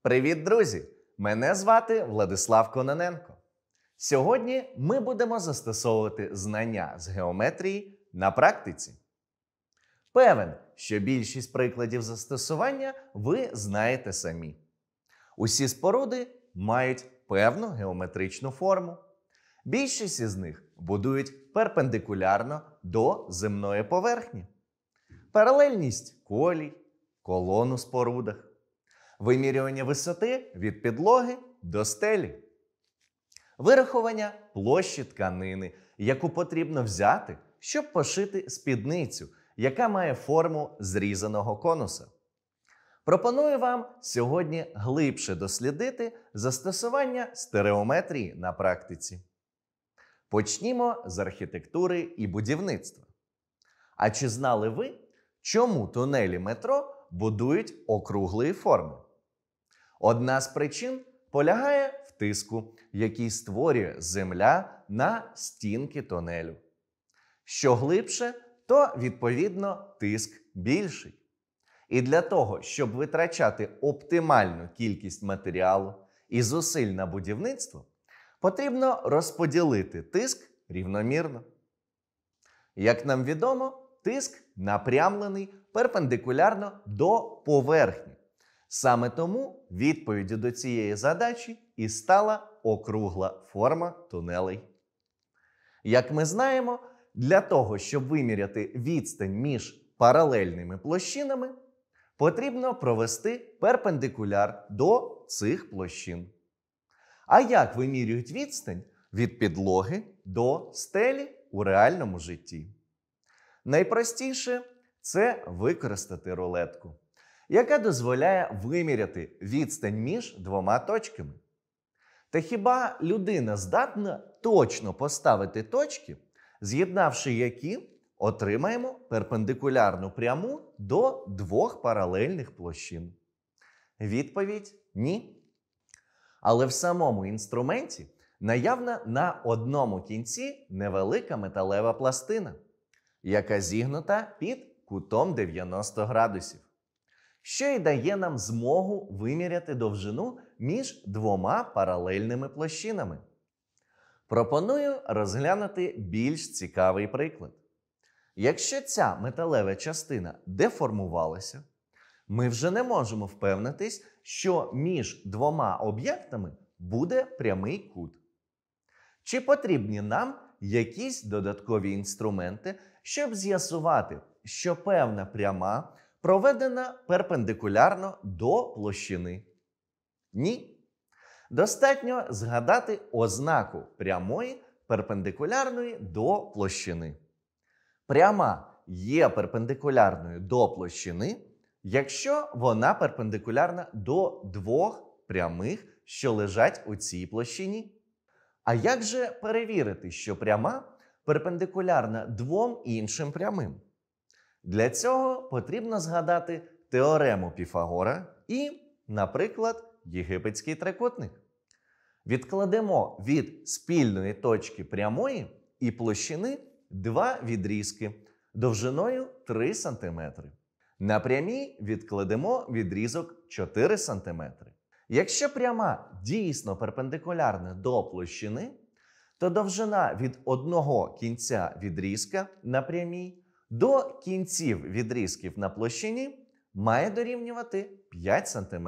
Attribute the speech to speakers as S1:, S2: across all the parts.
S1: Привіт, друзі! Мене звати Владислав Кононенко. Сьогодні ми будемо застосовувати знання з геометрії на практиці. Певен, що більшість прикладів застосування ви знаєте самі. Усі споруди мають певну геометричну форму. Більшість із них будують перпендикулярно до земної поверхні. Паралельність колій, колон у спорудах. Вимірювання висоти від підлоги до стелі. Вирахування площі тканини, яку потрібно взяти, щоб пошити спідницю, яка має форму зрізаного конуса. Пропоную вам сьогодні глибше дослідити застосування стереометрії на практиці. Почнімо з архітектури і будівництва. А чи знали ви, чому тунелі метро будують округлої форми? Одна з причин полягає в тиску, який створює земля на стінки тунелю. Що глибше, то, відповідно, тиск більший. І для того, щоб витрачати оптимальну кількість матеріалу і зусиль на будівництво, потрібно розподілити тиск рівномірно. Як нам відомо, тиск напрямлений перпендикулярно до поверхні. Саме тому відповіддю до цієї задачі і стала округла форма тунелей. Як ми знаємо, для того, щоб виміряти відстань між паралельними площинами, потрібно провести перпендикуляр до цих площин. А як вимірюють відстань від підлоги до стелі у реальному житті? Найпростіше – це використати рулетку, яка дозволяє виміряти відстань між двома точками. Та хіба людина здатна точно поставити точки, з'єднавши які, отримаємо перпендикулярну пряму до двох паралельних площин? Відповідь – ні. Але в самому інструменті наявна на одному кінці невелика металева пластина, яка зігнута під кутом 90 градусів, що й дає нам змогу виміряти довжину між двома паралельними площинами. Пропоную розглянути більш цікавий приклад. Якщо ця металева частина деформувалася, ми вже не можемо впевнитись, що між двома об'єктами буде прямий кут. Чи потрібні нам якісь додаткові інструменти, щоб з'ясувати, що певна пряма проведена перпендикулярно до площини? Ні. Достатньо згадати ознаку прямої перпендикулярної до площини. Пряма є перпендикулярною до площини, якщо вона перпендикулярна до двох прямих, що лежать у цій площині. А як же перевірити, що пряма перпендикулярна двом іншим прямим? Для цього потрібно згадати теорему Піфагора і, наприклад, єгипетський трикутник. Відкладемо від спільної точки прямої і площини два відрізки довжиною 3 см. На прямій відкладемо відрізок 4 см. Якщо пряма дійсно перпендикулярна до площини, то довжина від одного кінця відрізка на прямій до кінців відрізків на площині має дорівнювати 5 см.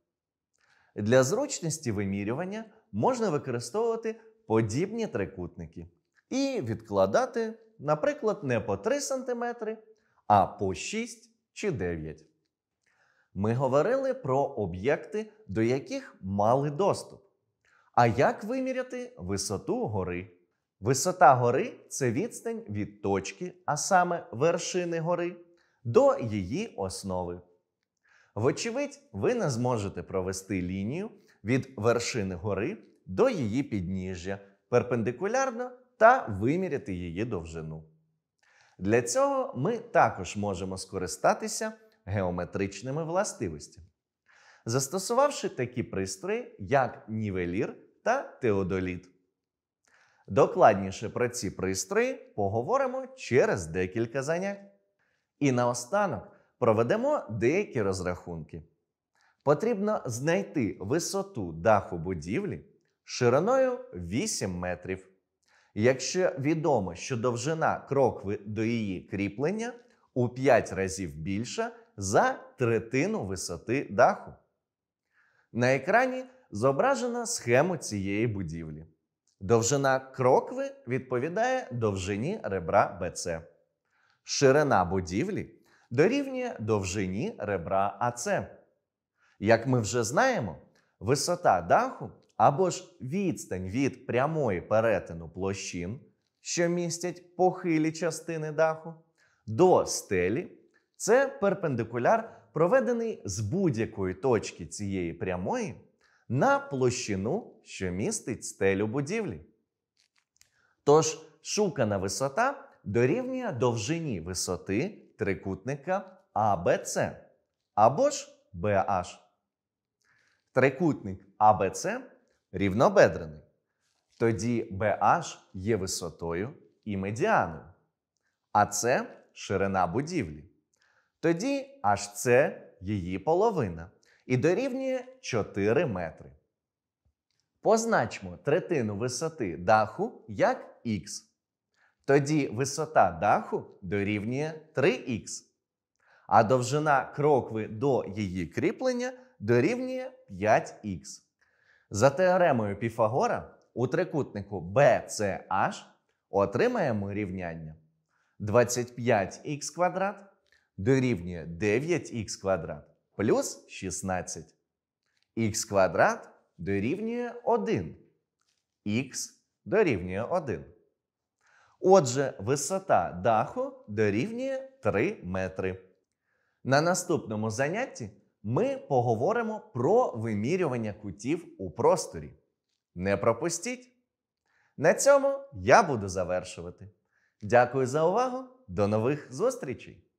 S1: Для зручності вимірювання можна використовувати подібні трикутники і відкладати, наприклад, не по 3 см, а по 6 чи 9. Ми говорили про об'єкти, до яких мали доступ. А як виміряти висоту гори? Висота гори – це відстань від точки, а саме вершини гори, до її основи. Вочевидь, ви не зможете провести лінію від вершини гори до її підніжжя перпендикулярно та виміряти її довжину. Для цього ми також можемо скористатися геометричними властивостями, застосувавши такі пристрої, як нівелір та теодоліт. Докладніше про ці пристрої поговоримо через декілька занять. І наостанок проведемо деякі розрахунки. Потрібно знайти висоту даху будівлі шириною 8 метрів. Якщо відомо, що довжина крокви до її кріплення у 5 разів більша за третину висоти даху. На екрані зображено схему цієї будівлі. Довжина крокви відповідає довжині ребра BC. Ширина будівлі дорівнює довжині ребра AC. Як ми вже знаємо, висота даху або ж відстань від прямої перетину площин, що містять похилі частини даху, до стелі – це перпендикуляр, проведений з будь-якої точки цієї прямої на площину, що містить стелю будівлі. Тож, шукана висота дорівнює довжині висоти трикутника ABC або ж BH. Трикутник ABC рівнобедрений. Тоді BH є висотою і медіаною. AC – ширина будівлі. Тоді HC – її половина і дорівнює 4 метри. Позначмо третину висоти даху як х. Тоді висота даху дорівнює 3х, а довжина крокви до її кріплення дорівнює 5х. За теоремою Піфагора у трикутнику BCH отримаємо рівняння 25х квадрат дорівнює 9х квадрат плюс 16. Х квадрат дорівнює 1. Х дорівнює 1. Отже, висота даху дорівнює 3 метри. На наступному занятті ми поговоримо про вимірювання кутів у просторі. Не пропустіть! На цьому я буду завершувати. Дякую за увагу. До нових зустрічей!